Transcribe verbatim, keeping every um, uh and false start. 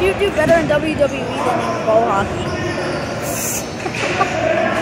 you do better in W W E than in ball hockey.